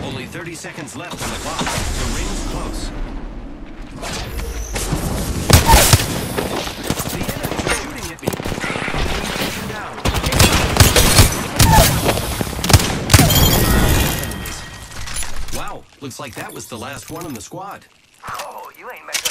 Only 30 seconds left on the clock. The ring's close. The enemies are shooting at me. Taken down. Enemies. Wow, looks like that was the last one in the squad. Oh, you ain't messing